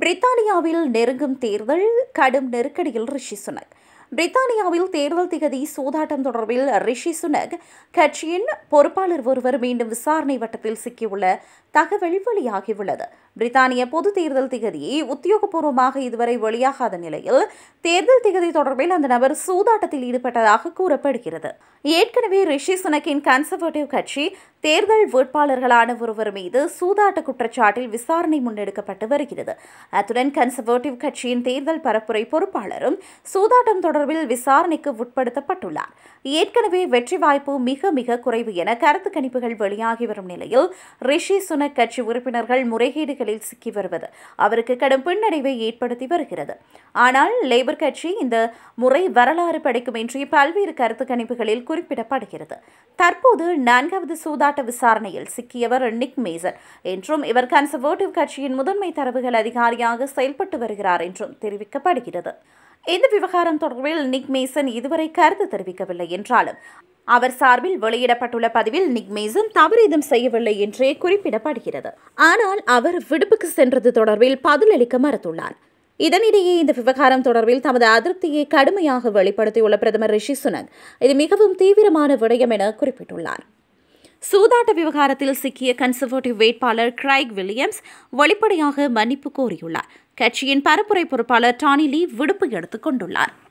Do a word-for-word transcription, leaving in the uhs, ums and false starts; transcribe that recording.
பிரித்தானியாவில் நெருங்கும் தேர்தல் கடும் நெருக்கடியில் ரிஷி சுனக். பிரித்தானியாவில் தேர்தல் திகதி சூதாட்டம் தொடர்பில் ரிஷி சுனக் கட்சியின் பொறுப்பாளர் ஒருவர் மீண்டும் விசாரணை வட்டத்தில் சிக்கியுள்ள தகவல் வெளியாகியுள்ளது. பிரித்தானிய பொது தேர்தல் திகதியை உத்தியோகபூர்வமாக இதுவரை வெளியாகாத நிலையில் தேர்தல் திகதி தொடர்பில் அந்த நபர் சூதாட்டத்தில் ஈடுபட்டதாக கூறப்படுகிறது. ஏற்கனவே ரிஷி சுனக்கின் கன்சர்வேட்டிவ் கட்சி தேர்தல் வேட்பாளர்களான ஒருவர் மீது சூதாட்ட குற்றச்சாட்டில் விசாரணை முன்னெடுக்கப்பட்டு வருகிறது. அத்துடன் கன்சர்வேட்டிவ் கட்சியின் தேர்தல் பரப்புரை பொறுப்பாளரும் சூதாட்டம் தொடர்பில் விசாரணைக்கு உட்படுத்தப்பட்டுள்ளார். ஏற்கனவே வெற்றி வாய்ப்பு மிக மிக குறைவு என கருத்து கணிப்புகள் வெளியாகி வரும் நிலையில் ரிஷி சுனக் கட்சி உறுப்பினர்கள் முறைகேடுகளில் சிக்கி வருவது அவருக்கு கடும் பின்னடைவை ஏற்படுத்தி வருகிறது. ஆனால் லேபர் கட்சி இந்த முறை வரலாறு படைக்கும் என்று பல்வேறு கருத்து கணிப்புகளில் குறிப்பிடப்படுகிறது. தற்போது நான்காவது சூதாட்ட விசாரணையில் சிக்கியவர் நிக் மேசன் என்றும் இவர் கன்சர்வேட்டிவ் கட்சியின் முதன்மை தரவுகள் அதிகாரியாக செயல்பட்டு வருகிறார் என்றும் தெரிவிக்கப்படுகிறது. இந்த விவகாரம் தொடர்பில் நிக் மேசன் இதுவரை கருத்து தெரிவிக்கவில்லை என்றாலும் அவர் சார்பில் வெளியிடப்பட்டுள்ள பதிவில் நிக் மேசன் தவறேதும் செய்யவில்லை என்றே குறிப்பிடப்படுகிறது. ஆனால் அவர் விடுப்புக்கு சென்றது தொடர்பில் பதிலளிக்க மறுத்துள்ளார். இதனிடையே இந்த விவகாரம் தொடர்பில் தமது அதிருப்தியை கடுமையாக வெளிப்படுத்தியுள்ள பிரதமர் ரிஷி சுனக் இது மிகவும் தீவிரமான விடயம் என குறிப்பிட்டுள்ளார். சூதாட்ட விவகாரத்தில் சிக்கிய கன்சர்வேட்டிவ் வேட்பாளர் கிரைக் வில்லியம்ஸ் வெளிப்படையாக மன்னிப்பு கோரியுள்ளார். கட்சியின் பரப்புரை பொறுப்பாளர் டானி லீ விடுப்பு எடுத்துக் கொண்டுள்ளார்.